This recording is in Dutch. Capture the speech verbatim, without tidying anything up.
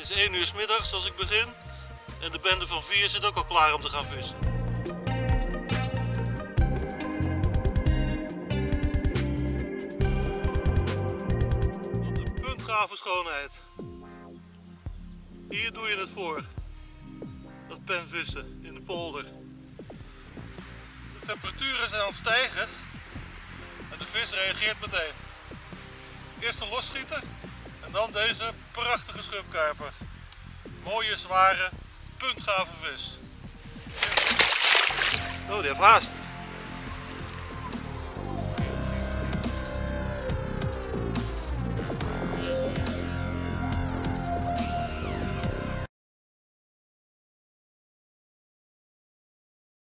is één uur 's middags als ik begin en de bende van vier zit ook al klaar om te gaan vissen. Wat een puntgave schoonheid. Hier doe je het voor. Dat penvissen in de polder. De temperaturen zijn aan het stijgen en de vis reageert meteen. Eerst een losschieter en dan deze prachtige schubkarper. Mooie, zware, puntgave vis. Oh, die heeft haast.